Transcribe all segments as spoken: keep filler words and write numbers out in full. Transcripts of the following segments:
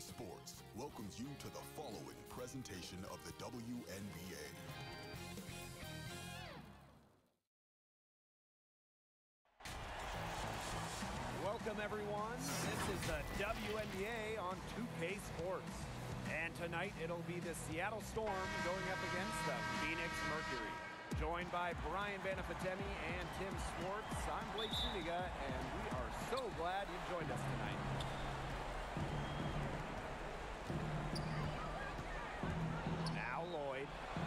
Sports welcomes you to the following presentation of the W N B A. Welcome, everyone. This is the W N B A on two K Sports. And tonight, it'll be the Seattle Storm going up against the Phoenix Mercury. Joined by Brian Banafitemi and Tim Swartz, I'm Blake Suniga, and we are so glad you've joined us tonight. Now Lloyd.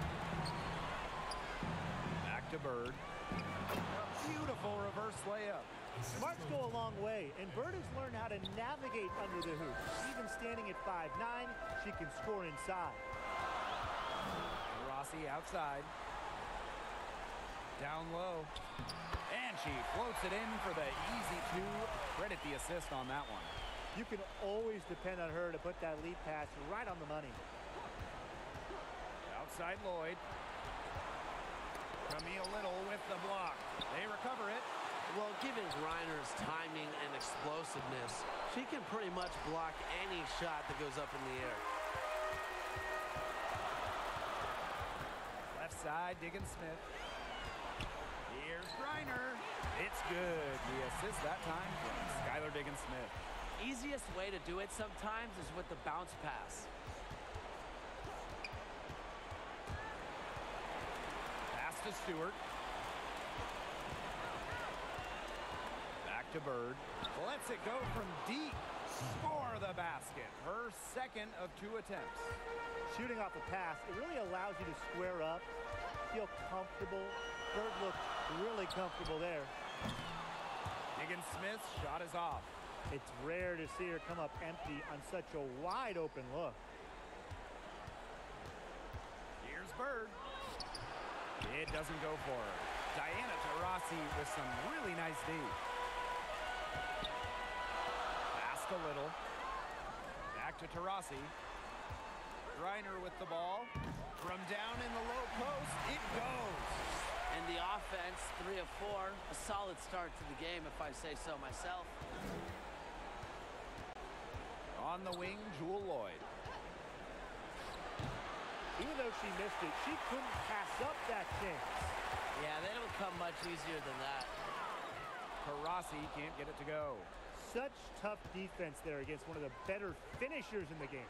Back to Bird. Beautiful reverse layup. Smarts go a long way, and Bird has learned how to navigate under the hoop. Even standing at five nine, she can score inside. Rossi outside. Down low. And she floats it in for the easy two. Credit the assist on that one. You can always depend on her to put that lead pass right on the money. Outside Lloyd. Camille Little with the block. They recover it. Well, given Griner's timing and explosiveness, she can pretty much block any shot that goes up in the air. Left side, Diggins Smith. Here's Griner. It's good. The assist that time from Skylar Diggins Smith. Easiest way to do it sometimes is with the bounce pass. Pass to Stewart. Back to Bird. Lets it go from deep. Score the basket. Her second of two attempts. Shooting off a pass, it really allows you to square up, feel comfortable. Bird looked really comfortable there. Diggins Smith's shot is off. It's rare to see her come up empty on such a wide open look. Here's Bird. It doesn't go for her. Diana Taurasi with some really nice D. Pass to Little. Back to Taurasi. Griner with the ball. From down in the low post, it goes. And the offense, three of four, a solid start to the game, if I say so myself. On the wing, Jewel Lloyd. Even though she missed it, she couldn't pass up that chance. Yeah, they don't come much easier than that. Taurasi can't get it to go. Such tough defense there against one of the better finishers in the game.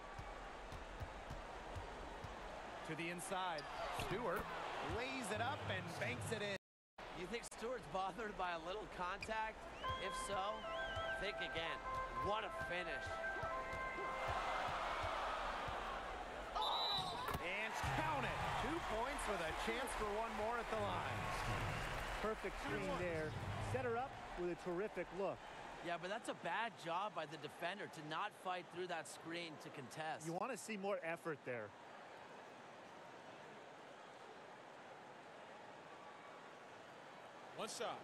To the inside, Stewart lays it up and banks it in. You think Stewart's bothered by a little contact? If so, think again. What a finish. And count it. Two points with a chance for one more at the line. Perfect screen there. Set her up with a terrific look. Yeah, but that's a bad job by the defender to not fight through that screen to contest. You want to see more effort there. One shot.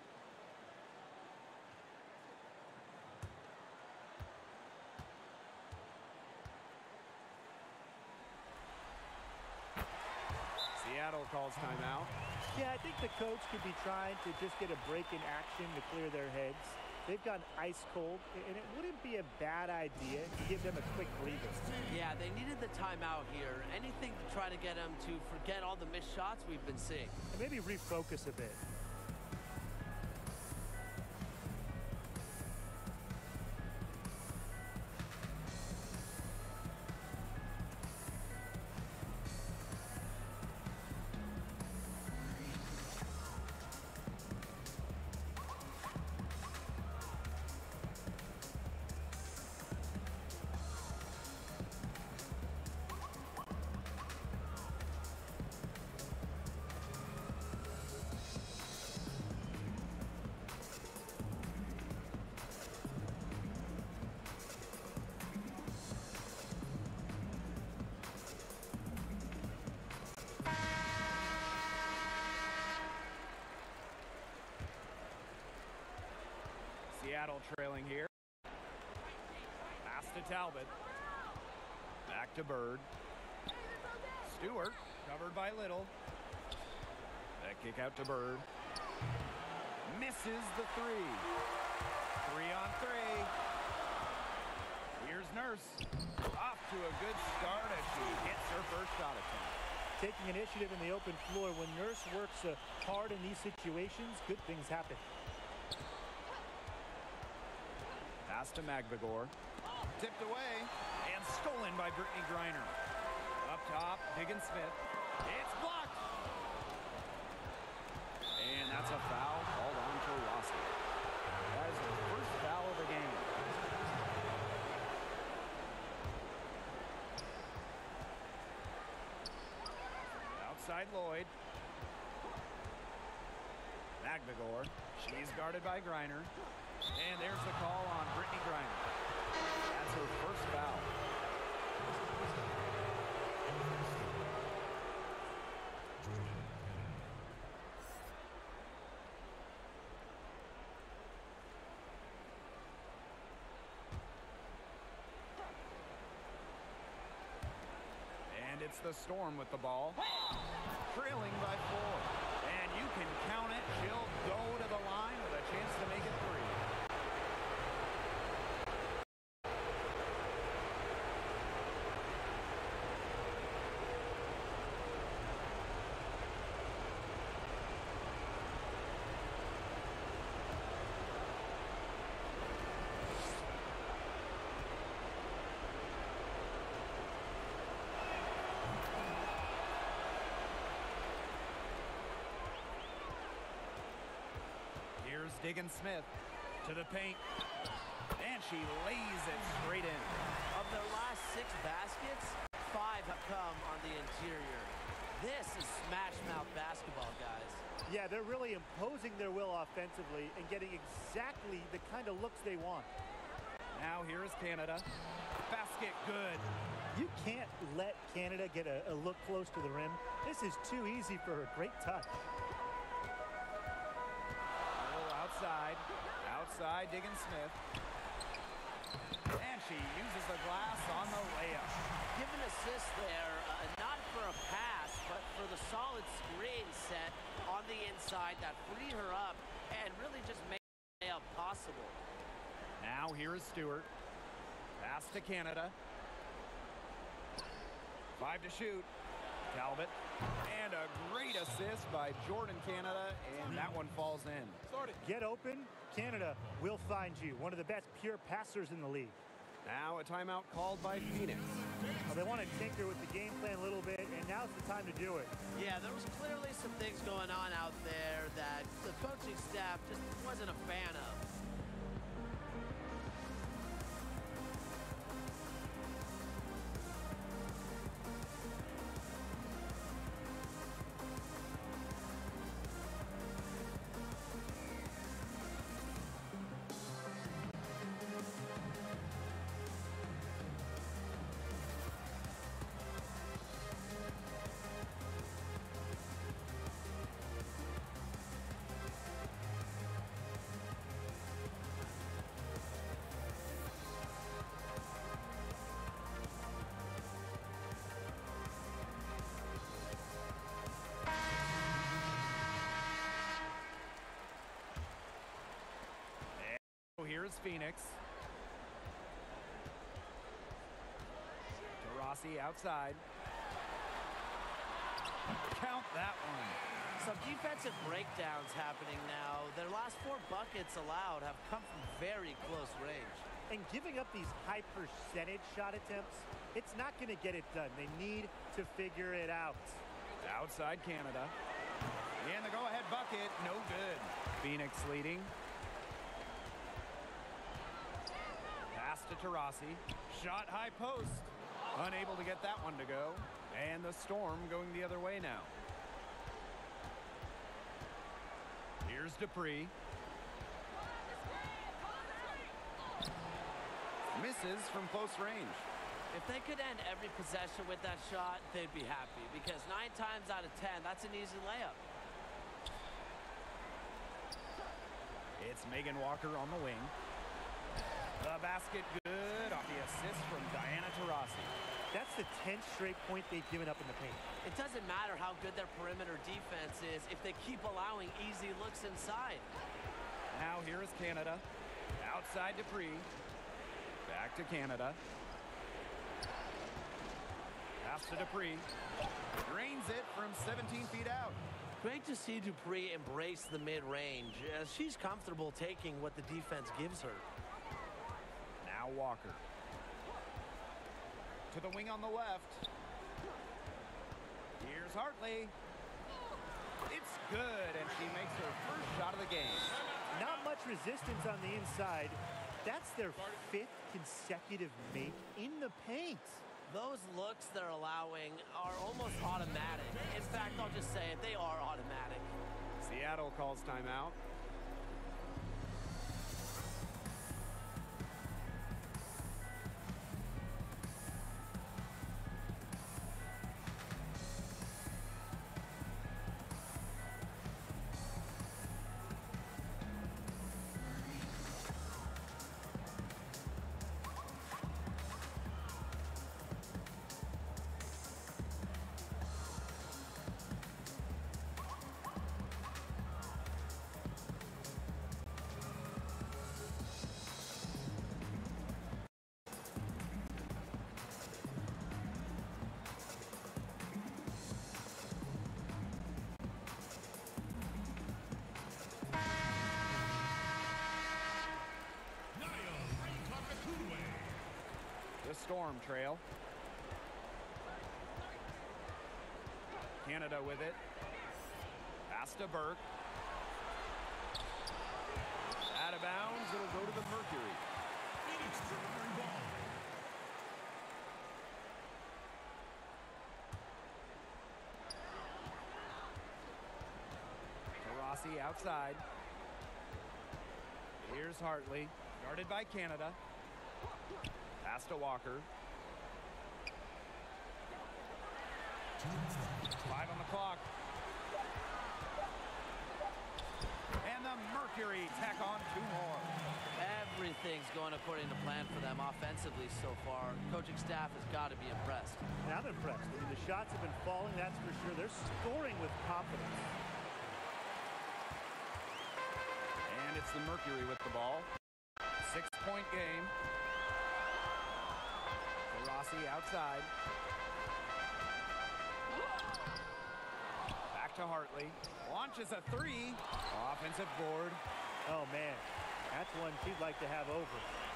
Seattle calls timeout. Yeah, I think the coach could be trying to just get a break in action to clear their heads. They've gone ice cold, and it wouldn't be a bad idea to give them a quick breather. Yeah, they needed the timeout here. Anything to try to get them to forget all the missed shots we've been seeing. And maybe refocus a bit. Seattle trailing here. Pass to Talbot. Back to Bird. Stewart covered by Little. That kick out to Bird. Misses the three. Three on three. Here's Nurse. Nurse off to a good start as she hits her first shot attempt. Taking initiative in the open floor. When Nurse works uh, hard in these situations, good things happen. Pass to Magvigor. Tipped away and stolen by Brittany Griner. Up top, Diggins Smith. It's blocked. And that's a foul called on to Rossi. That is the first foul of the game. Outside Lloyd. Magvigor. She's guarded by Griner. And there's the call on Brittany Griner. That's her first foul. And it's the Storm with the ball. Trailing by four. And you can count it. She'll go to the line with a chance to make it three. Here's Diggins Smith to the paint. And she lays it straight in. Of their last six baskets, five have come on the interior. This is smash mouth basketball, guys. Yeah, they're really imposing their will offensively and getting exactly the kind of looks they want. Now here is Canada. Basket good. You can't let Canada get a, a look close to the rim. This is too easy for her. Great touch. Outside, outside Diggins Smith. And she uses the glass on the layup. Give an assist there, uh, not for a pass, but for the solid screen set on the inside that freed her up and really just made the layup possible. Now here is Stewart. Pass to Canada. Five to shoot. Talbot. And a great assist by Jordan Canada, and that one falls in. Get open, Canada will find you. One of the best pure passers in the league. Now a timeout called by Phoenix. Well, they want to tinker with the game plan a little bit, and now's the time to do it. Yeah, there was clearly some things going on out there that the coaching staff just wasn't a fan of. Here's Phoenix. To Rossi outside. Count that one. Some defensive breakdowns happening now. Their last four buckets allowed have come from very close range. And giving up these high percentage shot attempts, it's not going to get it done. They need to figure it out. Outside Canada. And the go-ahead bucket, no good. Phoenix leading. Pass to Taurasi. Shot high post. Unable to get that one to go. And the Storm going the other way now. Here's Dupree. Misses from close range. If they could end every possession with that shot, they'd be happy. Because nine times out of ten, that's an easy layup. It's Megan Walker on the wing. The basket good off the assist from Diana Taurasi. That's the tenth straight point they've given up in the paint. It doesn't matter how good their perimeter defense is if they keep allowing easy looks inside. Now here is Canada. Outside Dupree. Back to Canada. Pass to Dupree. Drains it from seventeen feet out. Great to see Dupree embrace the mid-range, as she's comfortable taking what the defense gives her. Now Walker. To the wing on the left. Here's Hartley. It's good, and she makes her first shot of the game. Not much resistance on the inside. That's their fifth consecutive make in the paint. Those looks they're allowing are almost automatic. In fact, I'll just say it, they are automatic. Seattle calls timeout. The Storm trail. Canada with it. Pass to Burke. Out of bounds, it'll go to the Mercury. Rossi outside. Here's Hartley, guarded by Canada. Pass to Walker. Five on the clock. And the Mercury tack on two more. Everything's going according to plan for them offensively so far. Coaching staff has got to be impressed. And I'm impressed. I mean, the shots have been falling, that's for sure. They're scoring with confidence. And it's the Mercury with the ball. Six-point game. Rossi outside. Back to Hartley. Launches a three. Offensive board. Oh, man. That's one she'd like to have over.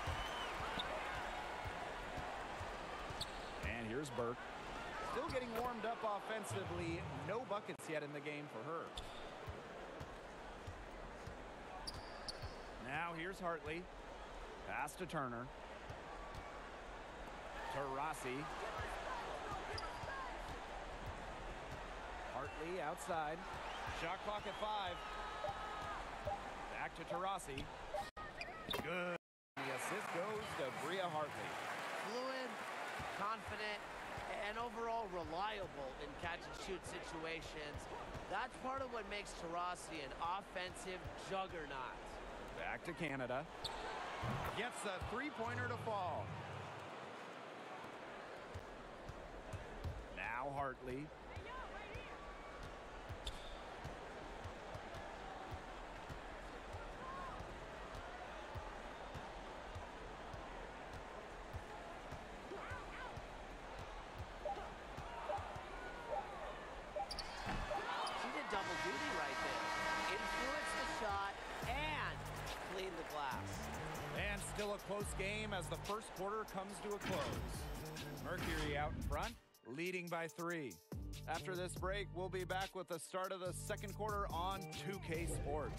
And here's Burke. Still getting warmed up offensively. No buckets yet in the game for her. Now here's Hartley. Pass to Turner. To Rossi. Hartley outside. Shot clock at five. Back to Tarasi. Good. The assist goes to Bria Hartley. Fluid, confident, and overall reliable in catch-and-shoot situations. That's part of what makes Tarasi an offensive juggernaut. Back to Canada. Gets a three-pointer to fall. Now Hartley. She did double duty right there. Influenced the shot and cleaned the glass. And still a close game as the first quarter comes to a close. Mercury out in front, leading by three. After this break, we'll be back with the start of the second quarter on two K Sports.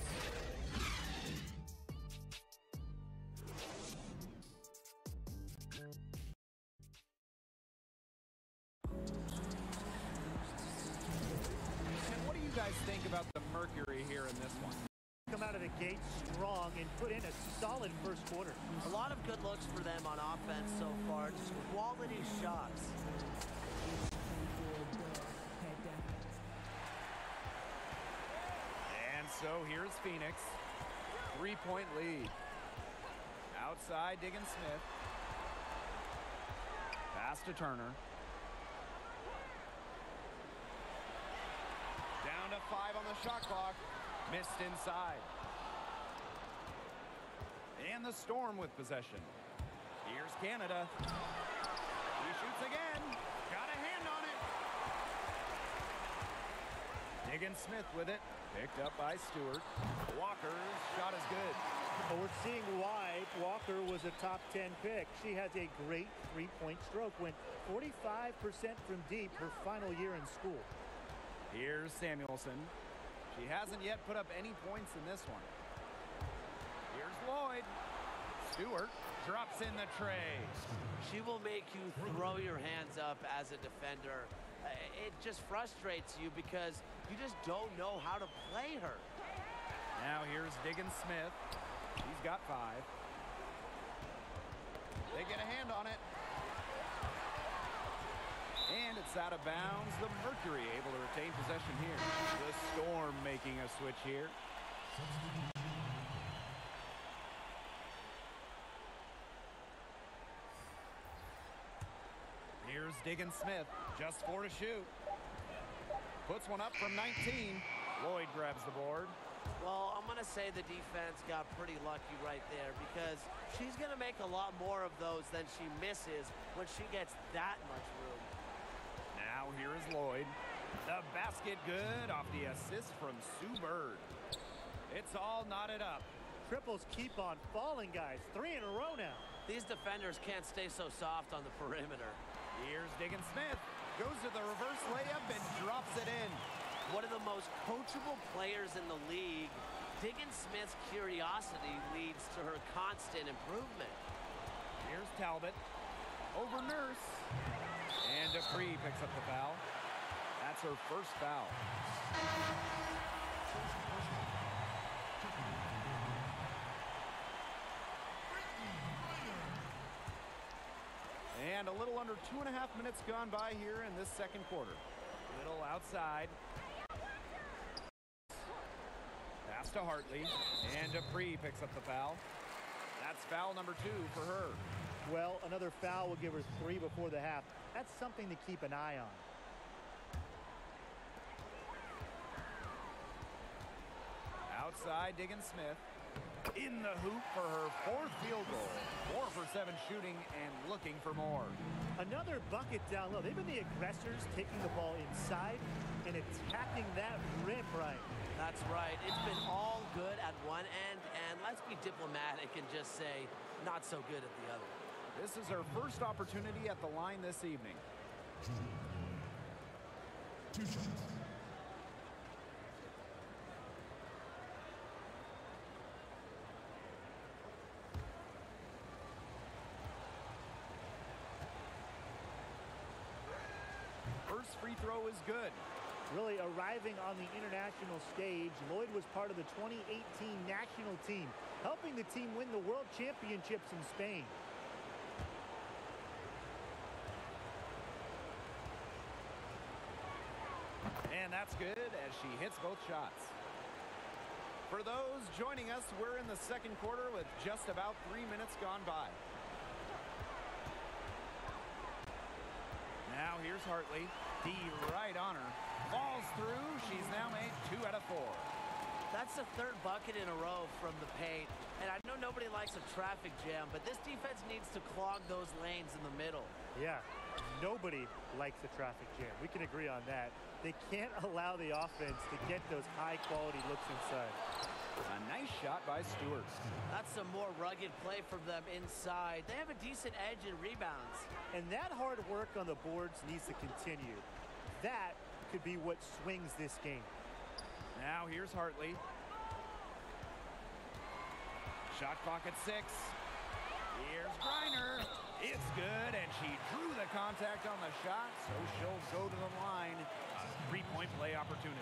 And what do you guys think about the Mercury here in this one? Come out of the gate strong and put in a solid first quarter. A lot of good looks for them on offense so far. Just quality shots. And so here's Phoenix. Three-point lead. Outside, Diggins Smith. Pass to Turner. Down to five on the shot clock. Missed inside. And the Storm with possession. Here's Canada. He shoots again. Got a hand on it. Diggins Smith with it. Picked up by Stewart. Walker's shot is good. Well, we're seeing why Walker was a top ten pick. She has a great three-point stroke. Went forty-five percent from deep her final year in school. Here's Samuelson. She hasn't yet put up any points in this one. Here's Lloyd. Stewart drops in the tray. She will make you throw your hands up as a defender. Uh, it just frustrates you because you just don't know how to play her. Now here's Diggins Smith. He's got five. They get a hand on it. And it's out of bounds. The Mercury able to retain possession here. The Storm making a switch here. Here's Diggins Smith. Just four to shoot. Puts one up from nineteen. Lloyd grabs the board. Well, I'm going to say the defense got pretty lucky right there because she's going to make a lot more of those than she misses when she gets that much room. Now here is Lloyd. The basket good off the assist from Sue Bird. It's all knotted up. Triples keep on falling, guys. Three in a row now. These defenders can't stay so soft on the perimeter. Here's Diggins Smith. Goes to the reverse layup and drops it in. One of the most coachable players in the league, Diggins Smith's curiosity leads to her constant improvement. Here's Talbot. Over Nurse. And Dupree picks up the foul. That's her first foul. And a little under two and a half minutes gone by here in this second quarter. Little outside. Pass to Hartley. And Dupree picks up the foul. That's foul number two for her. Well, another foul will give her three before the half. That's something to keep an eye on. Outside, Diggins Smith. In the hoop for her fourth field goal. Four for seven shooting and looking for more. Another bucket down low. They've been the aggressors, taking the ball inside and attacking that rim, right? That's right. It's been all good at one end, and let's be diplomatic and just say not so good at the other. This is her first opportunity at the line this evening. Two shots. First free throw is good. Really arriving on the international stage, Lloyd was part of the twenty eighteen national team, helping the team win the World Championships in Spain. And that's good as she hits both shots. For those joining us, we're in the second quarter with just about three minutes gone by. Now here's Hartley. D right on her. Falls through. She's now made two out of four. That's the third bucket in a row from the paint. And I know nobody likes a traffic jam, but this defense needs to clog those lanes in the middle. Yeah, nobody likes a traffic jam. We can agree on that. They can't allow the offense to get those high-quality looks inside. A nice shot by Stewart. That's some more rugged play from them inside. They have a decent edge in rebounds. And that hard work on the boards needs to continue. That could be what swings this game. Now here's Hartley. Shot clock at six. Here's Griner. It's good, and she drew the contact on the shot, so she'll go to the line. A three-point play opportunity.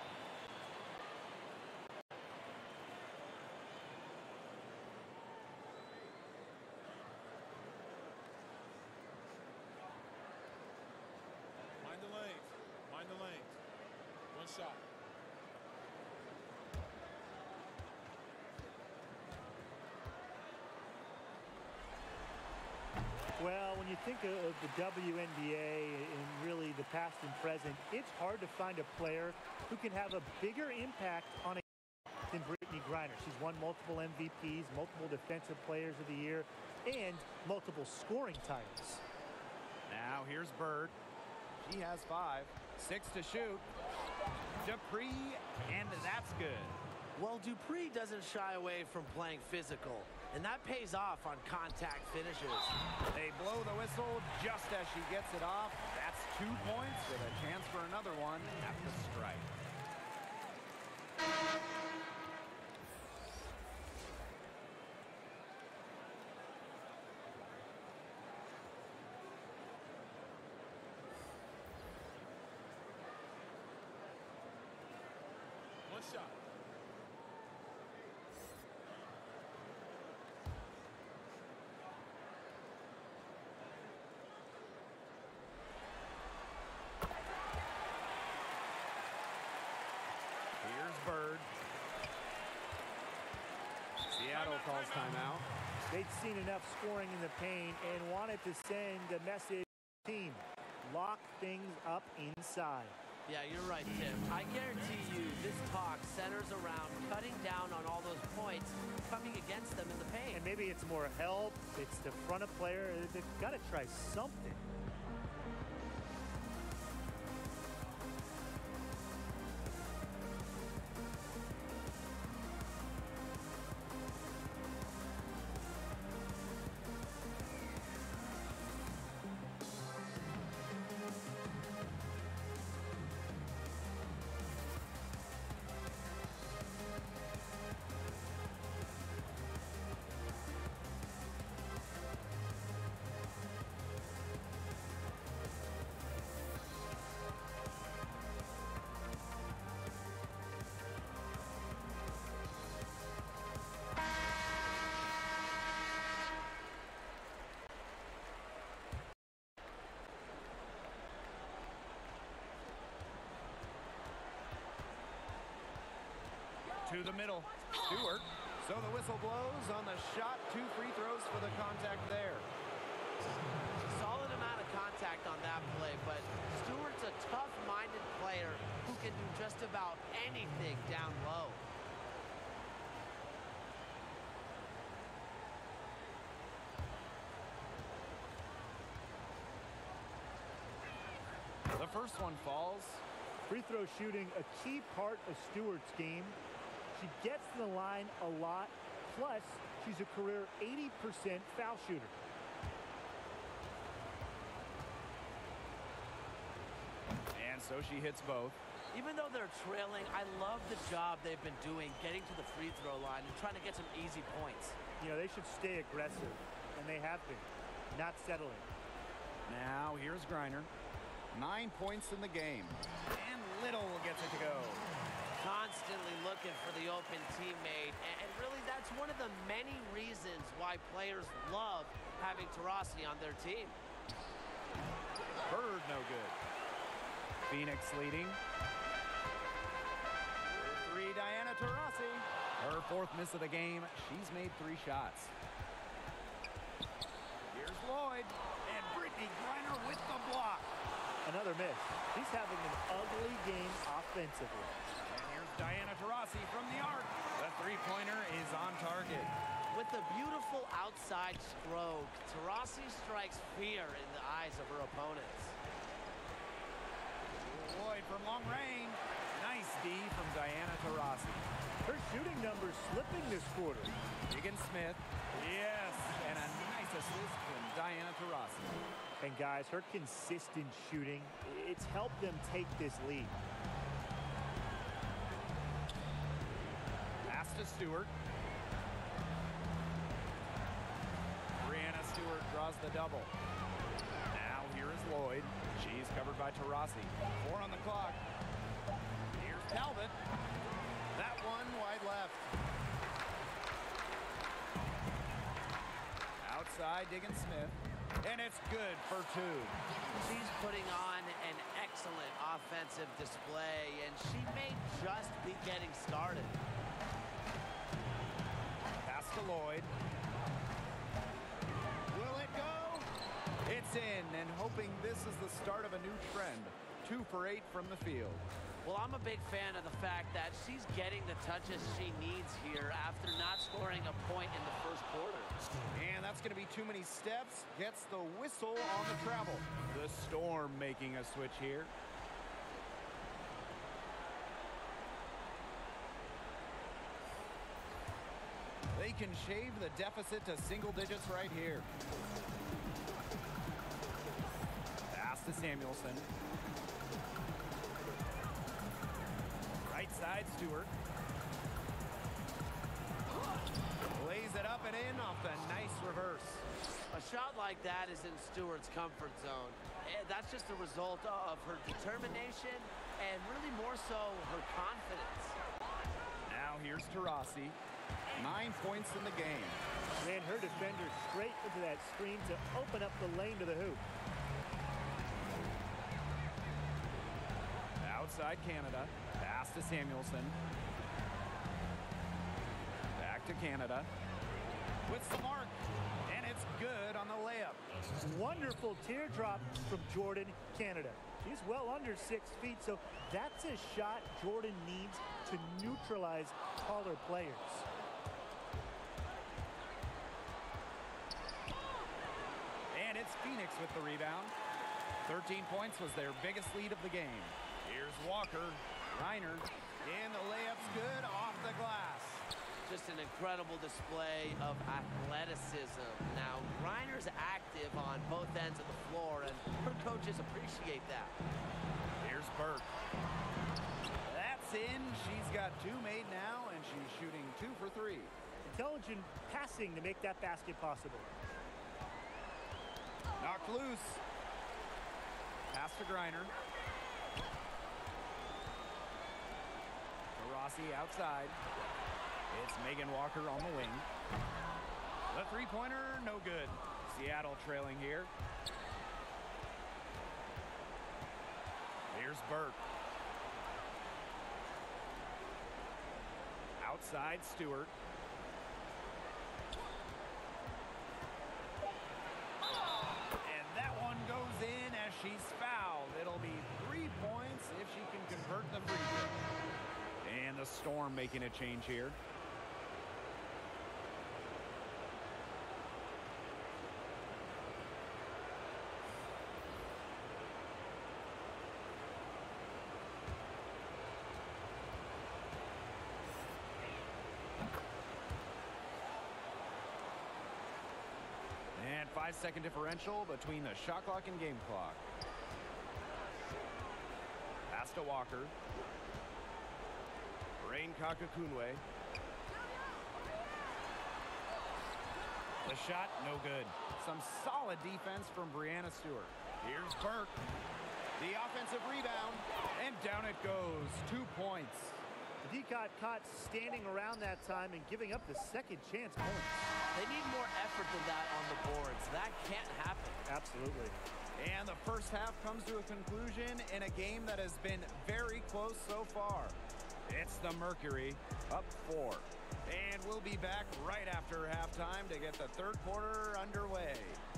Mind the lanes. Mind the lanes. One shot. Well, when you think of the W N B A and really the past and present, it's hard to find a player who can have a bigger impact on a than Brittany Griner. She's won multiple M V Ps, multiple Defensive Players of the Year, and multiple scoring titles. Now here's Bird. She has five. Six to shoot. Dupree, and that's good. Well, Dupree doesn't shy away from playing physical, and that pays off on contact finishes. They blow the whistle just as she gets it off. That's two points with a chance for another one at the strike. One shot. Here's Bird. Seattle calls timeout. They'd seen enough scoring in the paint and wanted to send a message to the team. Lock things up inside. Yeah, you're right, Tim. I guarantee you this talk centers around cutting down on all those points coming against them in the paint. And maybe it's more help. It's the front of player. They've got to try something. To the middle. Stewart. So the whistle blows on the shot. Two free throws for the contact there. Solid amount of contact on that play, but Stewart's a tough-minded player who can do just about anything down low. The first one falls. Free throw shooting, a key part of Stewart's game. She gets to the line a lot, plus she's a career eighty percent foul shooter. And so she hits both. Even though they're trailing, I love the job they've been doing getting to the free throw line and trying to get some easy points. You know, they should stay aggressive, and they have been, not settling. Now here's Griner. Nine points in the game. And Little gets it to go. Constantly looking for the open teammate, and really that's one of the many reasons why players love having Taurasi on their team. Bird no good. Phoenix leading. Three, Diana Taurasi. Her fourth miss of the game. She's made three shots. Here's Lloyd. And Brittany Griner with the block. Another miss. She's having an ugly game offensively. And here's Diana Taurasi from the arc. The three-pointer is on target. With a beautiful outside stroke, Taurasi strikes fear in the eyes of her opponents. Lloyd from long range. Nice D from Diana Taurasi. Her shooting numbers slipping this quarter. Diggins Smith. Yes, and a nice assist from Diana Taurasi. And guys, her consistent shooting, it's helped them take this lead. Pass to Stewart. Brianna Stewart draws the double. Now here is Lloyd. She's covered by Taurasi. Four on the clock. Here's Talbot. That one wide left. Outside, Diggins Smith. And it's good for two. She's putting on an excellent offensive display, and she may just be getting started. Pass to Lloyd. Will it go? It's in, and hoping this is the start of a new trend. Two for eight from the field. Well, I'm a big fan of the fact that she's getting the touches she needs here after not scoring a point in the first quarter. And that's going to be too many steps. Gets the whistle on the travel. The Storm making a switch here. They can shave the deficit to single digits right here. Pass to Samuelson. Right side, Stewart. Lays it up and in off the nice reverse. A shot like that is in Stewart's comfort zone. And that's just a result of her determination and really more so her confidence. Now here's Taurasi. Nine points in the game. Ran her defender straight into that screen to open up the lane to the hoop. Outside Canada. Pass to Samuelson. Back to Canada. Puts the mark. And it's good on the layup. Wonderful teardrop from Jordan, Canada. She's well under six feet, so that's a shot Jordan needs to neutralize taller players. And it's Phoenix with the rebound. thirteen points was their biggest lead of the game. Here's Walker. Reiner. And the layup's good off the glass. Just an incredible display of athleticism. Now, Reiner's active on both ends of the floor, and her coaches appreciate that. Here's Burke. That's in. She's got two made now, and she's shooting two for three. Intelligent passing to make that basket possible. Knocked loose. Pass to Griner. Rossi outside. It's Megan Walker on the wing. The three-pointer, no good. Seattle trailing here. Here's Burke. Outside Stewart. And that one goes in as she's fouled. It'll be three points if she can convert the free throw. And the Storm making a change here. And five-second differential between the shot clock and game clock. Pass to Walker. Rain Kakakunwe. The shot, no good. Some solid defense from Brianna Stewart. Here's Burke. The offensive rebound, and down it goes. Two points. The D got caught standing around that time and giving up the second chance points. They need more effort than that on the boards. That can't happen. Absolutely. And the first half comes to a conclusion in a game that has been very close so far. It's the Mercury up four. And we'll be back right after halftime to get the third quarter underway.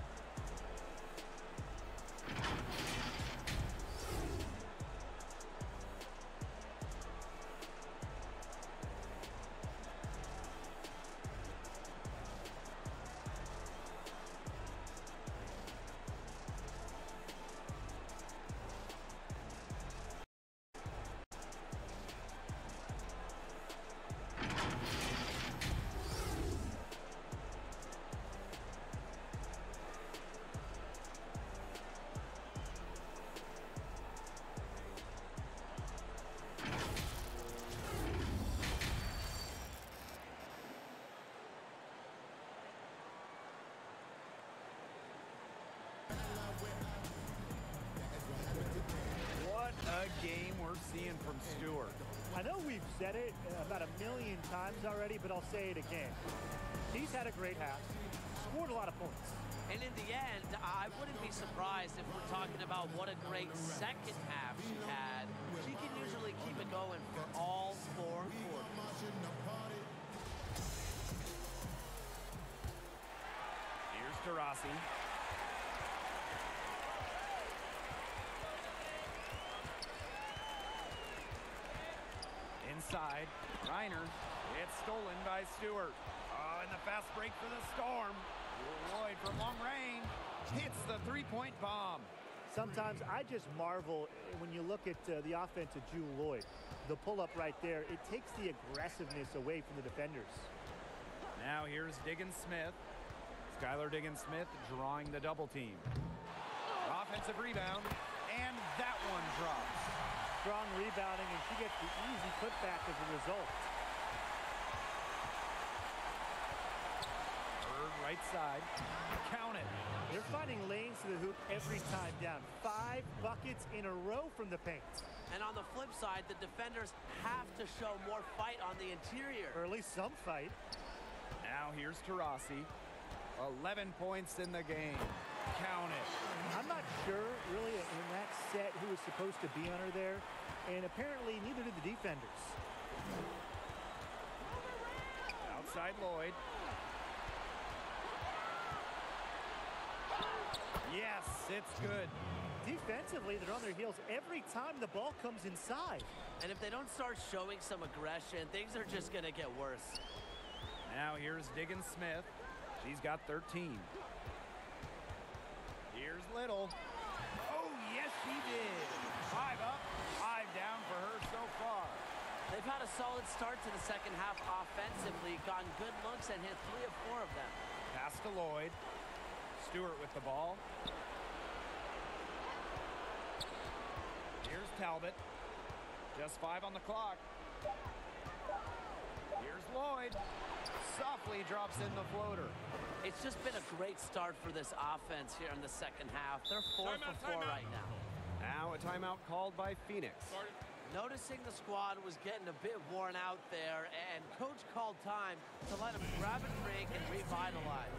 A game we're seeing from Stewart. I know we've said it about a million times already, but I'll say it again. She's had a great half, scored a lot of points. And in the end, I wouldn't be surprised if we're talking about what a great second half she had. She can usually keep it going for all four quarters. Here's Taurasi. side. Reiner. It's stolen by Stewart. Oh, and the fast break for the Storm. Lloyd from long range hits the three-point bomb. Sometimes I just marvel when you look at uh, the offense of Jewel Lloyd. The pull-up right there, it takes the aggressiveness away from the defenders. Now here's Diggins-Smith. Skylar Diggins-Smith drawing the double team. Offensive rebound, and that one drops. Strong rebounding, and she gets the easy putback as a result. Bird right side. Count it. They're finding lanes to the hoop every time down. Five buckets in a row from the paint. And on the flip side, the defenders have to show more fight on the interior. Or at least some fight. Now here's Taurasi. eleven points in the game. Count it. I'm not sure, really, in that set who was supposed to be on her there. And apparently, neither did the defenders. Outside Lloyd. Yes, it's good. Defensively, they're on their heels every time the ball comes inside. And if they don't start showing some aggression, things are just going to get worse. Now here's Diggins-Smith. She's got thirteen. Here's Little. Oh, yes, she did. Five up, five down for her so far. They've had a solid start to the second half offensively, gotten good looks and hit three of four of them. Pass to Lloyd. Stewart with the ball. Here's Talbot. Just five on the clock. Here's Lloyd. Softly drops in the floater. It's just been a great start for this offense here in the second half. They're four Timeout, for four timeout. right now. Now a timeout called by Phoenix. Started. Noticing the squad was getting a bit worn out there, and coach called time to let them grab a drink and revitalize.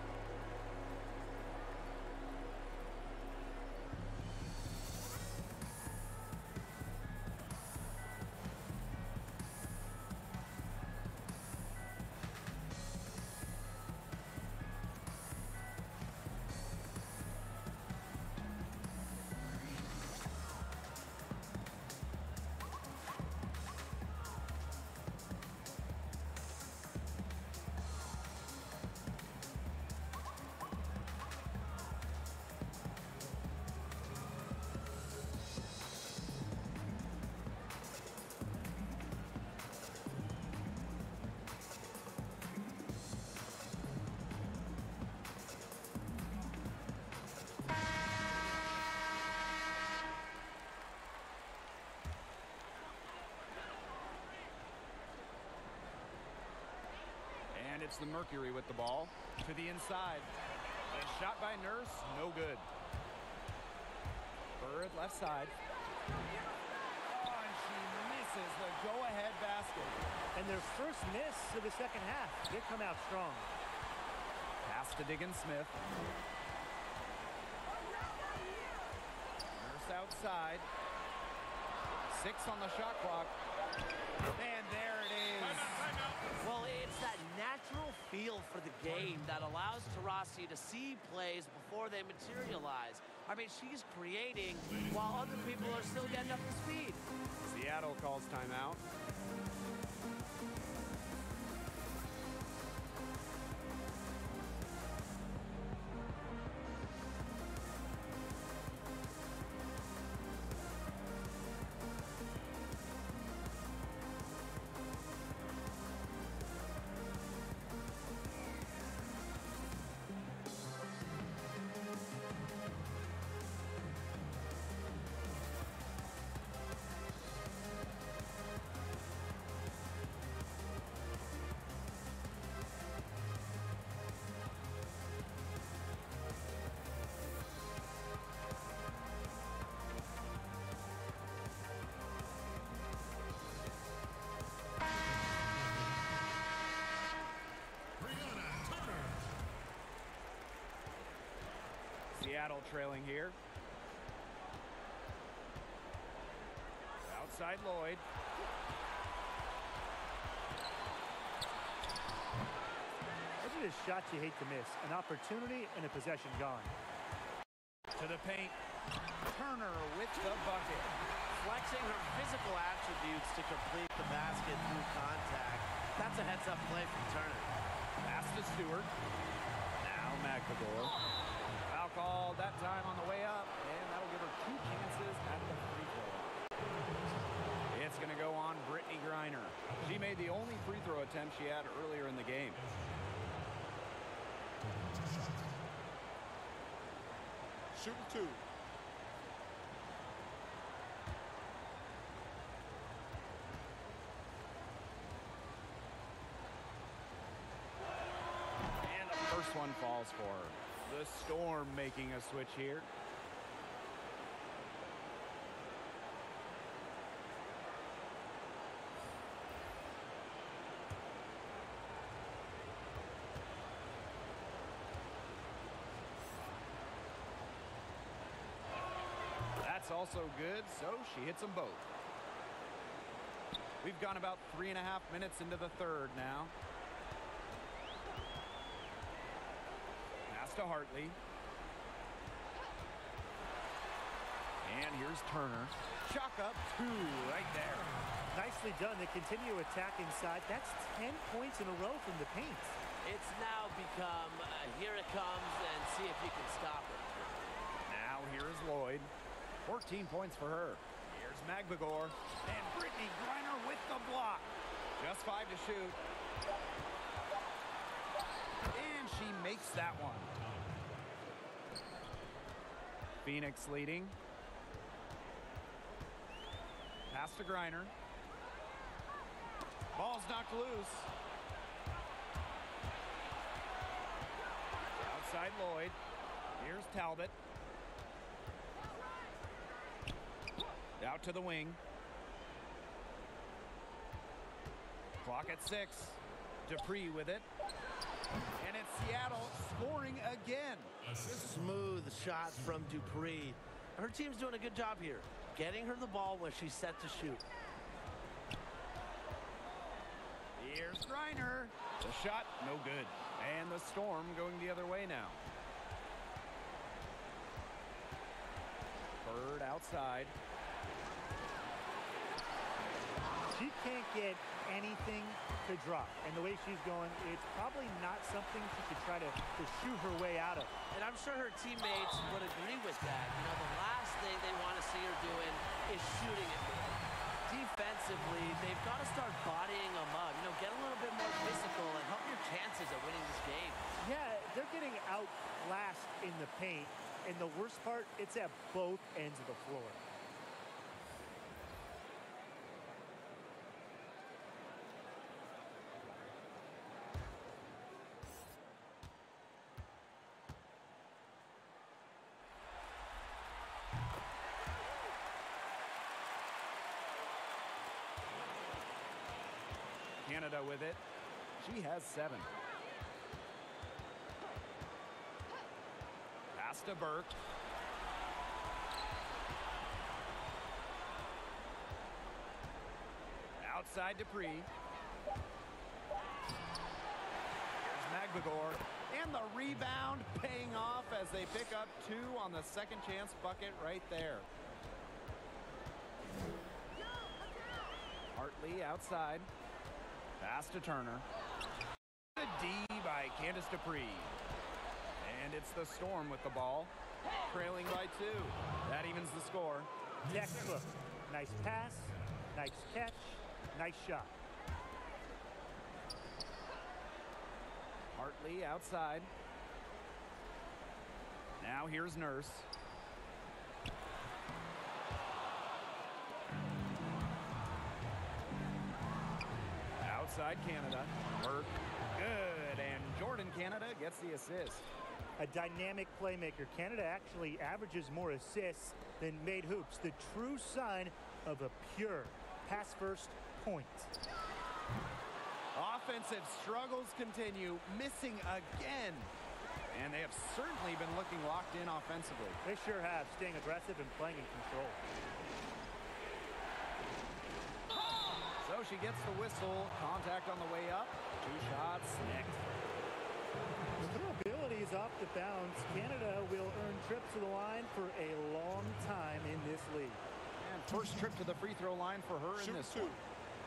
And it's the Mercury with the ball to the inside. A shot by Nurse, no good. Bird left side. Oh, and she misses the go-ahead basket. And their first miss of the second half. They come out strong. Pass to Diggins-Smith. Nurse outside. Six on the shot clock. And there it is. Timeout, timeout. Well, it's that natural feel for the game that allows Taurasi to see plays before they materialize. I mean, she's creating while other people are still getting up to speed. Seattle calls timeout. Seattle trailing here. Outside Lloyd. Those are just shots you hate to miss. An opportunity and a possession gone. To the paint. Turner with the bucket. flexing her physical attributes to complete the basket through contact. That's a heads-up play from Turner. Pass to Stewart. Now McAvoy. Foul called that time on the way up, and that'll give her two chances at the free throw line. It's going to go on Brittany Griner. She made the only free throw attempt she had earlier in the game. Shooting two. And the first one falls for her. The Storm making a switch here. That's also good, so she hits them both. We've gone about three and a half minutes into the third now. Pass to Hartley. And here's Turner. Chalk up two right there. Nicely done. They continue to attack inside. That's ten points in a row from the paint. It's now become, uh, here it comes, and see if you can stop it. Now here is Lloyd. fourteen points for her. Here's Magbagor. And Brittany Griner with the block. Just five to shoot. And she makes that one. Phoenix leading. Pass to Griner. Ball's knocked loose. Outside Lloyd. Here's Talbot. Out to the wing. Clock at six. Dupree with it. And it's Seattle scoring again. Smooth shots from Dupree. Her team's doing a good job here, getting her the ball when she's set to shoot. Here's Griner. The shot, no good. And the Storm going the other way now. Bird outside. She can't get anything to drop. And the way she's going, it's probably not something she could try to, to shoot her way out of. And I'm sure her teammates would agree with that. You know, the last thing they want to see her doing is shooting it more. Defensively, they've got to start bodying them up. You know, get a little bit more physical and help your chances of winning this game. Yeah, they're getting outclassed in the paint. And the worst part, it's at both ends of the floor. Canada with it. She has seven. Pass to Burke. Outside Dupree. Here's Magbagor. And the rebound paying off as they pick up two on the second chance bucket right there. Hartley outside. Pass to Turner. Good D by Candace Dupree. And it's the Storm with the ball. Trailing by two. That evens the score. Textbook. Nice pass, nice catch, nice shot. Hartley outside. Now here's Nurse. Outside Canada. Burke. Good. And Jordan Canada gets the assist. A dynamic playmaker. Canada actually averages more assists than made hoops. The true sign of a pure pass-first point. Offensive struggles continue, missing again. And they have certainly been looking locked in offensively. They sure have, staying aggressive and playing in control. So she gets the whistle. Contact on the way up. Two shots next. Her ability is off the bounds. Canada will earn trips to the line for a long time in this league. And first trip to the free throw line for her in this two. one.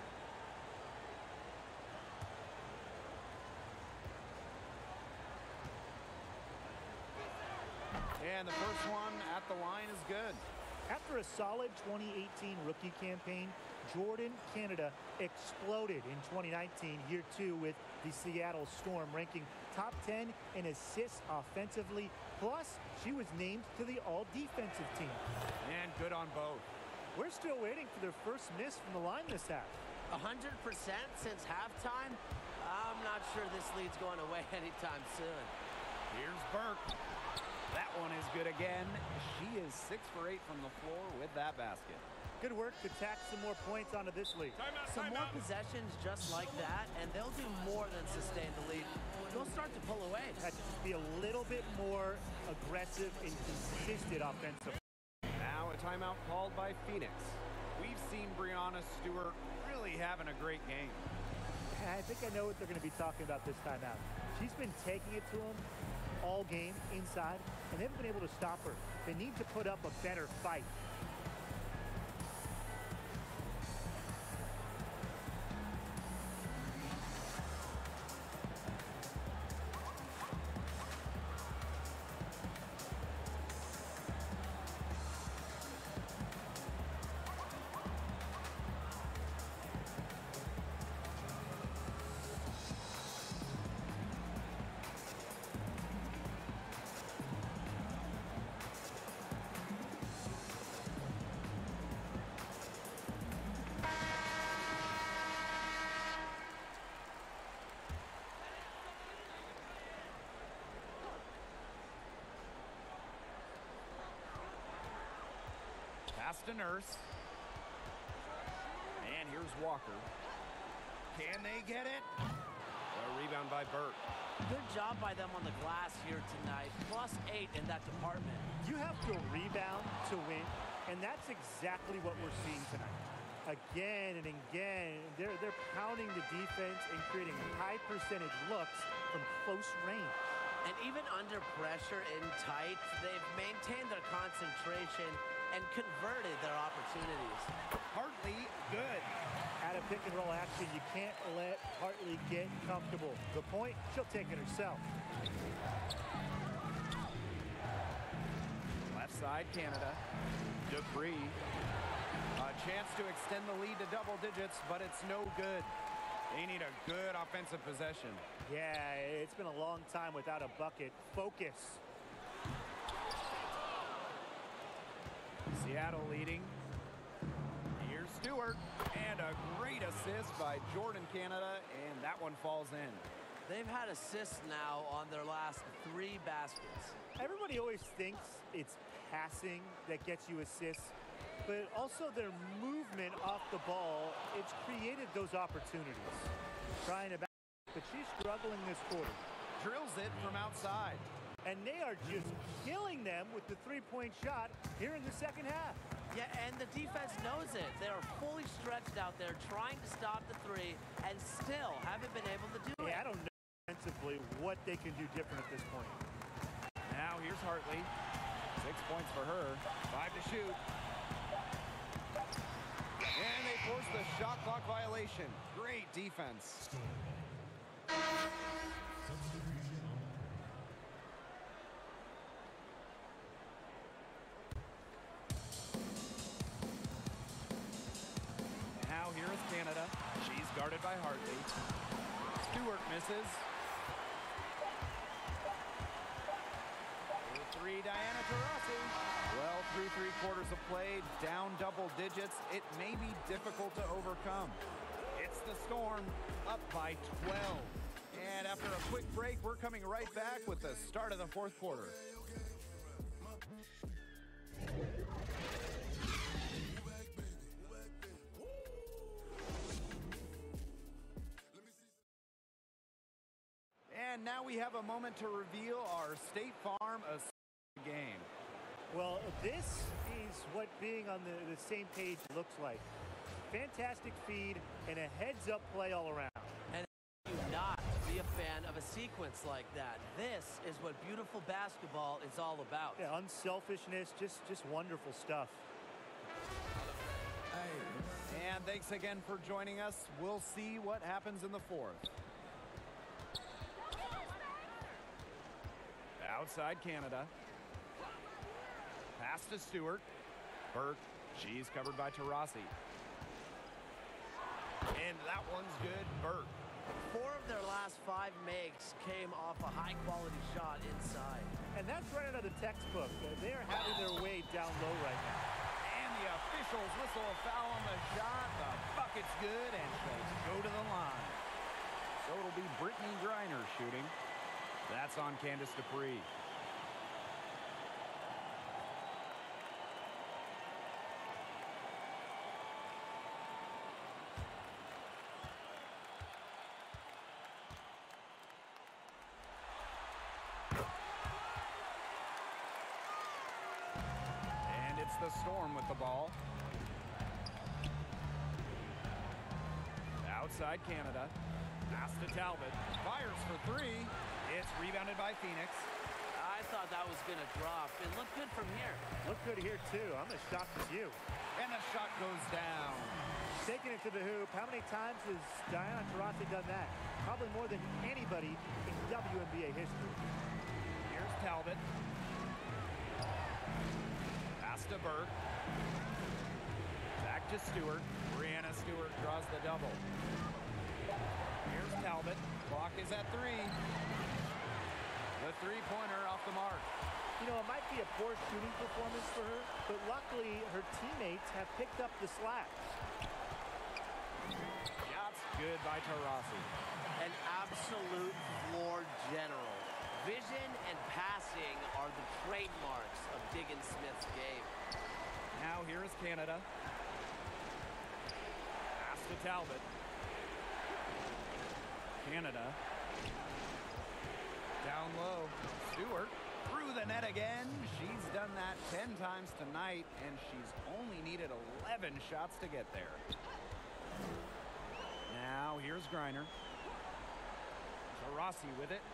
And the first one at the line is good. After a solid twenty eighteen rookie campaign, Jordan Canada exploded in twenty nineteen, year two, with the Seattle Storm, ranking top ten in assists offensively. Plus, she was named to the all-defensive team. And good on both. We're still waiting for their first miss from the line this half. one hundred percent since halftime? I'm not sure this lead's going away anytime soon. Here's Burke. That one is good again. She is six for eight from the floor with that basket. Good work to tack some more points onto this lead. Time out, Some time more out. possessions just like that, and they'll do more than sustain the lead. They'll start to pull away. Had to be a little bit more aggressive and consistent offensively. Now a timeout called by Phoenix. We've seen Breanna Stewart really having a great game. I think I know what they're going to be talking about this timeout. She's been taking it to them all game inside, and they haven't been able to stop her. They need to put up a better fight. Pass to Nurse. And here's Walker. Can they get it? A rebound by Burke. Good job by them on the glass here tonight. Plus eight in that department. You have to rebound to win, and that's exactly what we're seeing tonight. Again and again, they're, they're pounding the defense and creating high percentage looks from close range. And even under pressure in tight, they've maintained their concentration and converted their opportunities. Hartley, good. Out of pick and roll action, you can't let Hartley get comfortable. The point, she'll take it herself. Left side, Canada. Dupree. A chance to extend the lead to double digits, but it's no good. They need a good offensive possession. Yeah, it's been a long time without a bucket. Focus. Seattle leading. Here's Stewart. And a great assist by Jordan Canada, and that one falls in. They've had assists now on their last three baskets. Everybody always thinks it's passing that gets you assists, but also their movement off the ball, it's created those opportunities. Trying to back, but she's struggling this quarter. Drills it from outside. And they are just killing them with the three-point shot here in the second half. Yeah, and the defense knows it. They are fully stretched out there trying to stop the three and still haven't been able to do it. Yeah, I don't know defensively what they can do different at this point. Now here's Hartley. Six points for her. Five to shoot. And they force the shot clock violation. Great defense. Now here is Canada. She's guarded by Hartley. Stewart misses. Three, Diana Taurasi. Well, through three quarters of play, down double digits. It may be difficult to overcome. It's the Storm, up by twelve. And after a quick break, we're coming right back with the start of the fourth quarter. And now we have a moment to reveal our State Farm game. Well, this is what being on the, the same page looks like. Fantastic feed and a heads-up play all around. And you not be a fan of a sequence like that. This is what beautiful basketball is all about. Yeah, unselfishness, just, just wonderful stuff. And thanks again for joining us. We'll see what happens in the fourth. Outside Canada. Pass to Stewart. Burke. She's covered by Taurasi. And that one's good. Burke. Four of their last five makes came off a high-quality shot inside. And that's right out of the textbook. They are having their way down low right now. And the officials whistle a foul on the shot. The bucket's good, and she'll go to the line. So it'll be Brittany Griner shooting. That's on Candace Dupree. The Storm with the ball. Outside Canada. Pass to Talbot. Fires for three. It's rebounded by Phoenix. I thought that was going to drop. It looked good from here. Looked good here, too. I'm as shocked as you. And the shot goes down. Taking it to the hoop. How many times has Diana Taurasi done that? Probably more than anybody in W N B A history. Here's Talbot. Pass to Burke. Back to Stewart. Brianna Stewart draws the double. Here's Talbot. Clock is at three. The three-pointer off the mark. You know, it might be a poor shooting performance for her, but luckily her teammates have picked up the slack. Shots good by Taurasi. An absolute floor general. Vision and passing are the trademarks of Diggin Smith's game. Now here is Canada. Pass to Talbot. Canada. Down low. Stewart through the net again. She's done that ten times tonight, and she's only needed eleven shots to get there. Now here's Griner. Taurasi with it.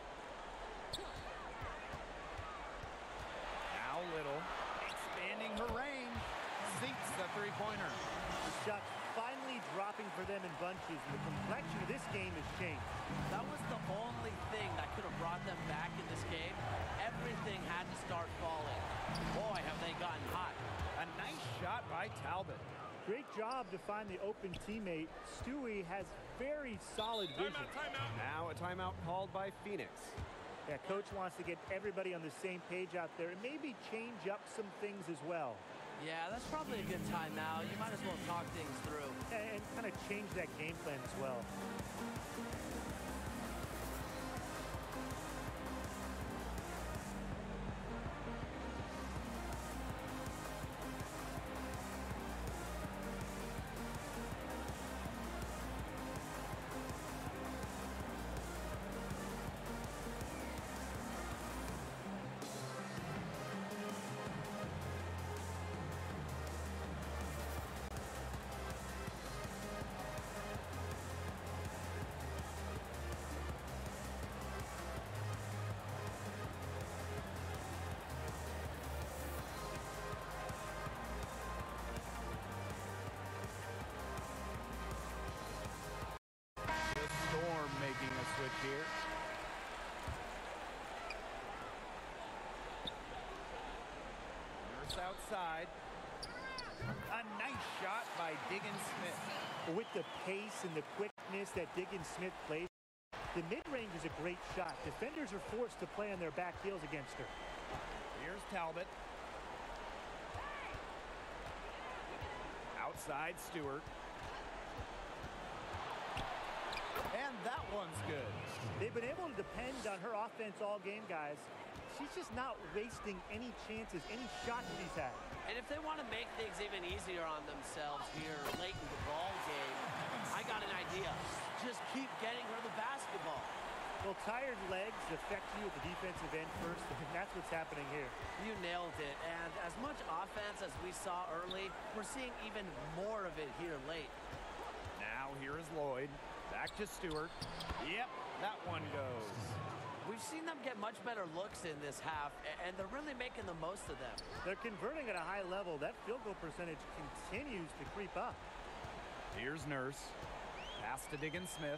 Now Little, expanding her range, sinks the three-pointer. The shot's finally dropping for them in bunches, and the complexion of this game has changed. That was the only thing that could have brought them back in this game. Everything had to start falling. Boy, have they gotten hot. A nice shot by Talbot. Great job to find the open teammate. Stewie has very solid vision. Timeout, timeout. Now a timeout called by Phoenix. Yeah, coach wants to get everybody on the same page out there and maybe change up some things as well. Yeah, that's probably a good time now. You might as well talk things through. And, and kind of change that game plan as well. Here. Nurse outside. A nice shot by Diggin Smith. With the pace and the quickness that Diggin Smith plays, the mid-range is a great shot. Defenders are forced to play on their back heels against her. Here's Talbot. Outside Stewart. And that one's good. They've been able to depend on her offense all game, guys. She's just not wasting any chances, any shots she's had. And if they want to make things even easier on themselves here late in the ball game, I got an idea. Just keep getting her the basketball. Well, tired legs affect you at the defensive end first, and that's what's happening here. You nailed it. And as much offense as we saw early, we're seeing even more of it here late. Now here is Lloyd. Back to Stewart. Yep, that one goes. We've seen them get much better looks in this half, and they're really making the most of them. They're converting at a high level. That field goal percentage continues to creep up. Here's Nurse. Pass to Diggins-Smith.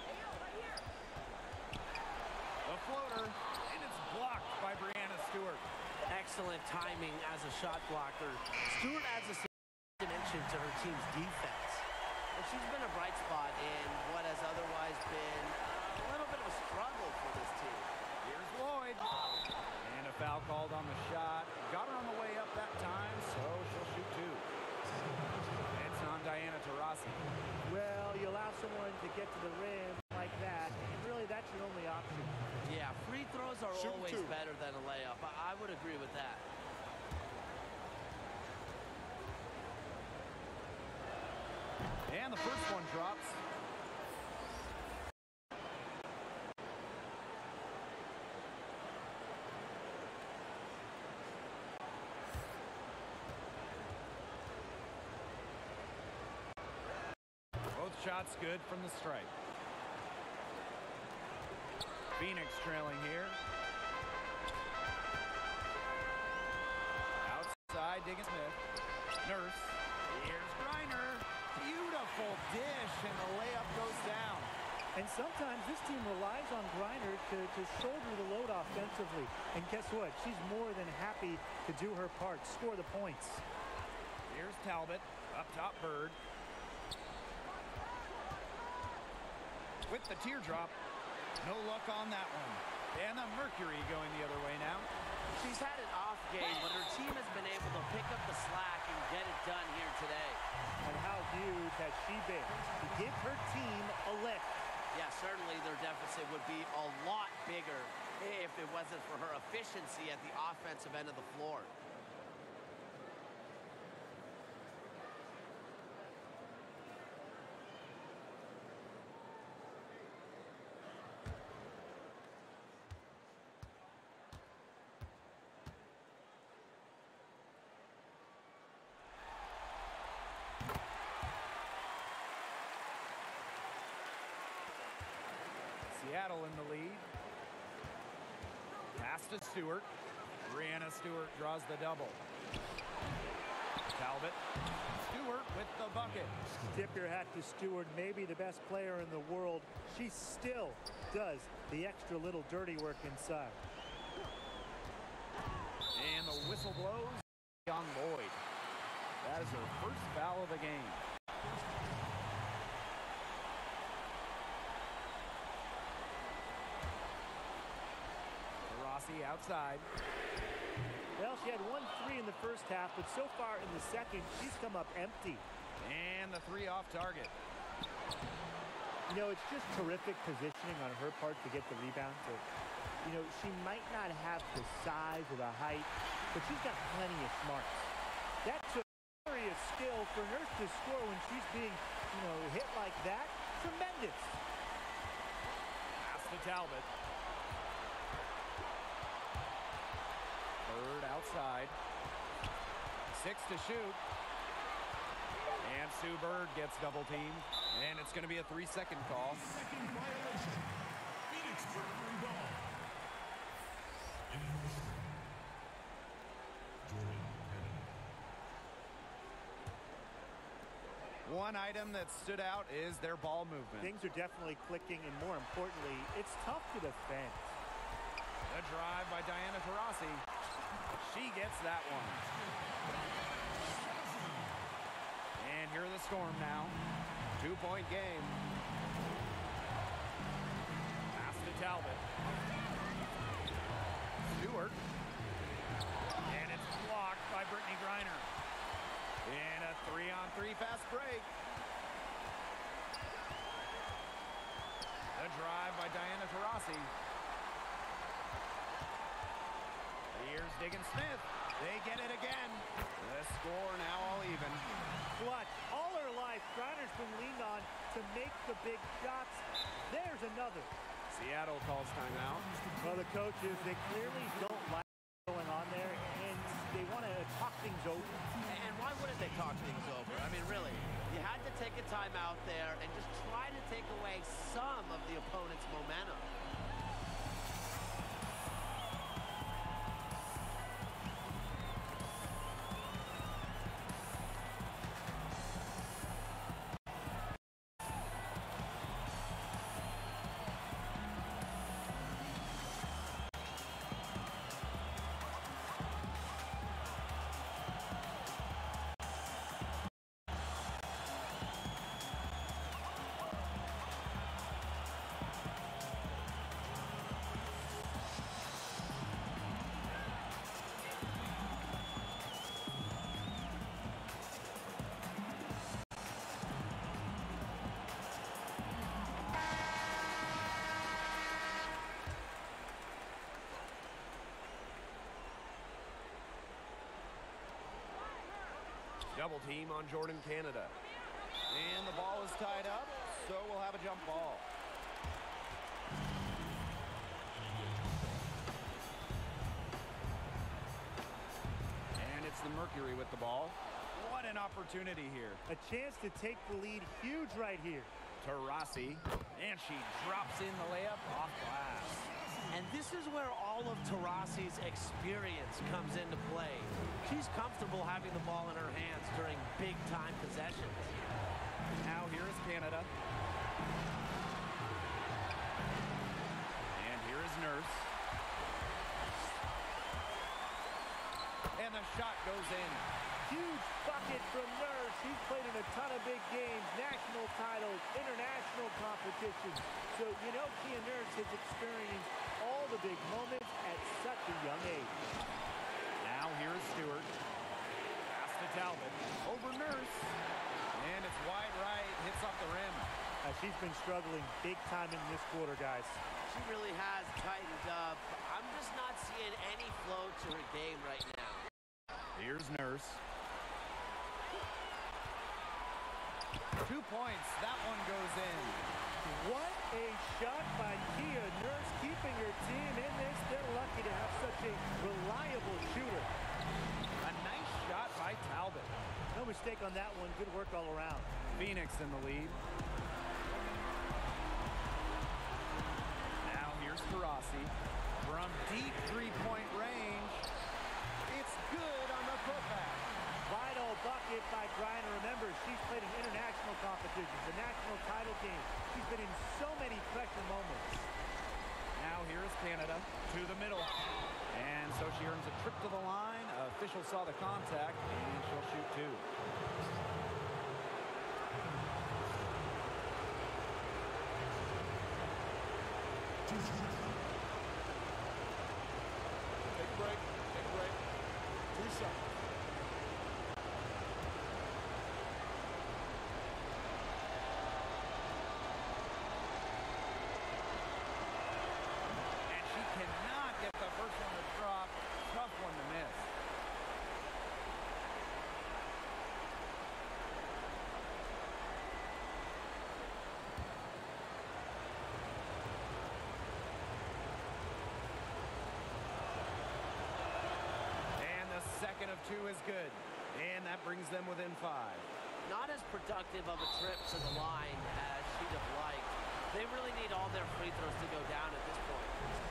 The floater, and it's blocked by Breanna Stewart. Excellent timing as a shot blocker. Stewart adds a dimension to her team's defense. And she's been a bright spot in what has otherwise been a little bit of a struggle for this team. Here's Lloyd. And a foul called on the shot. Got her on the way up that time, so she'll shoot two. It's on Diana Taurasi. Well, you allow someone to get to the rim like that, and really that's your only option. Yeah, free throws are Shoot always two. better than a layup. I, I would agree with that. And the first one drops. Both shots good from the stripe. Phoenix trailing here. Outside, Diggins-Smith. Nurse. Here's Griner. Beautiful dish, and the layup goes down. And sometimes this team relies on Griner to, to shoulder the load offensively. And guess what? She's more than happy to do her part, score the points. Here's Talbot. Up top, Bird. With the teardrop. No luck on that one. And the Mercury going the other way now. She's had an off game, but her team has been able to pick up the slack and get it done here today. And how huge has she been to give her team a lift? Yeah, certainly their deficit would be a lot bigger if it wasn't for her efficiency at the offensive end of the floor. Seattle in the lead. Pass to Stewart. Breanna Stewart draws the double. Talbot. Stewart with the bucket. Tip your hat to Stewart, maybe the best player in the world. She still does the extra little dirty work inside. And the whistle blows on Lloyd. That is her first foul of the game. Rossi outside. Well, she had one three in the first half, but so far in the second, she's come up empty. And the three off target. You know, it's just terrific positioning on her part to get the rebound. So, you know, she might not have the size or the height, but she's got plenty of smarts. That's a area of skill for Nurse to score when she's being, you know, hit like that. Tremendous. Pass to Talbot. Bird outside. Six to shoot. And Sue Bird gets double teamed. And it's going to be a three-second call. Second violation. Phoenix Mercury ball. One item that stood out is their ball movement. Things are definitely clicking, and more importantly, it's tough to defend. The drive by Diana Taurasi. She gets that one. And here are the Storm now. Two-point game. Pass to Talbot. Stewart. And it's blocked by Brittany Griner. And a three-on-three fast break. The drive by Diana Taurasi. Here's Diggins-Smith. They get it again. The score now all even. Clutch. All her life, Griner's been leaned on to make the big shots. There's another. Seattle calls timeout. Well, the coaches, they clearly don't like what's going on there, and they want to talk things over. And why wouldn't they talk things over? I mean, really, you had to take a timeout there and just try to take away some of the opponent's momentum. Double team on Jordan, Canada. And the ball is tied up, so we'll have a jump ball. And it's the Mercury with the ball. What an opportunity here. A chance to take the lead, huge right here. Taurasi, and she drops in the layup off glass. And this is where all of Taurasi's experience comes into play. She's comfortable having the ball in her hands during big-time possessions. Now here is Canada. And here is Nurse. And the shot goes in. Huge bucket from Nurse. She's played in a ton of big games, national titles, international competitions. So, you know, Kia Nurse has experienced all the big moments at such a young age. Now here is Stewart. Pass to Talbot. Over Nurse. And it's wide right. Hits off the rim. Uh, she's been struggling big time in this quarter, guys. She really has tightened up. I'm just not seeing any flow to her game right now. Here's Nurse. Two points. That one goes in. What a shot by Kia Nurse, keeping her team in this. They're lucky to have such a reliable shooter. A nice shot by Talbot. No mistake on that one. Good work all around. Phoenix in the lead. Now here's Taurasi. From deep three-point range. It's good on the putback. Vital bucket by Griner. Remember, she's played in international competitions, the national title game. She's been in so many pressure moments. Now here is Canada to the middle. And so she earns a trip to the line. Official saw the contact, and she'll shoot two. Take a break. Take a break. Two shots. And she cannot get the first one to drop. Tough one to miss. And the second of two is good. And that brings them within five. Not as productive of a trip to the line as she'd have liked. They really need all their free throws to go down at this point.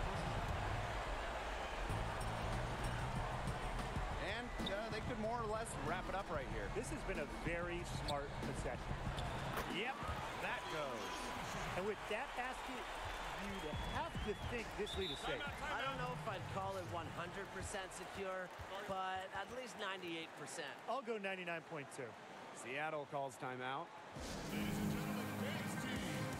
And uh, they could more or less wrap it up right here. This has been a very smart possession. Yep, that goes. And with that basket, you'd have to think this lead is safe. I don't know if I'd call it one hundred percent secure, but at least ninety-eight percent. I'll go ninety-nine point two. Seattle calls timeout. Ladies and gentlemen, Kings team.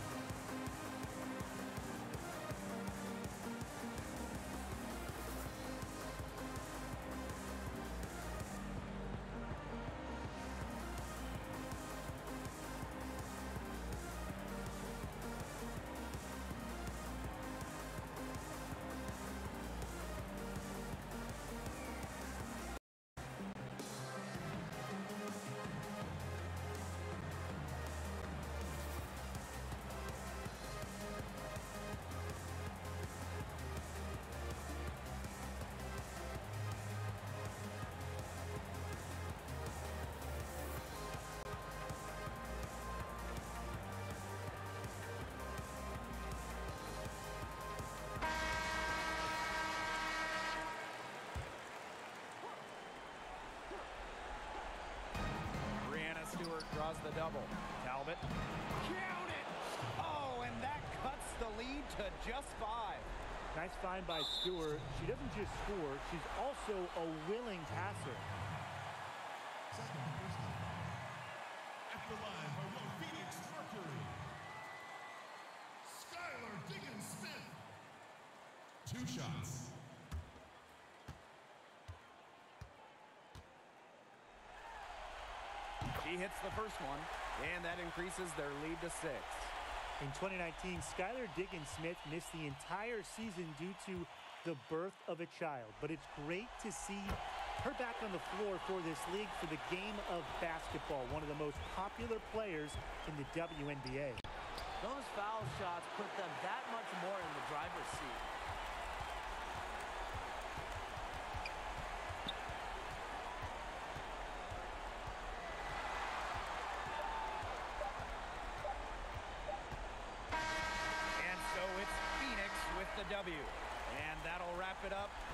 Stewart draws the double. Talbot. Count it! Oh, and that cuts the lead to just five. Nice find by Stewart. She doesn't just score, she's also a willing passer. After live by your Phoenix Mercury, Skylar Diggins-Smith. Two shots. She hits the first one, and that increases their lead to six. In twenty nineteen, Skylar Diggins-Smith missed the entire season due to the birth of a child. But it's great to see Her back on the floor for this league for the game of basketball, one of the most popular players in the W N B A. Those foul shots put them that much more in the driver's seat. And so it's Phoenix with the W. And that'll wrap it up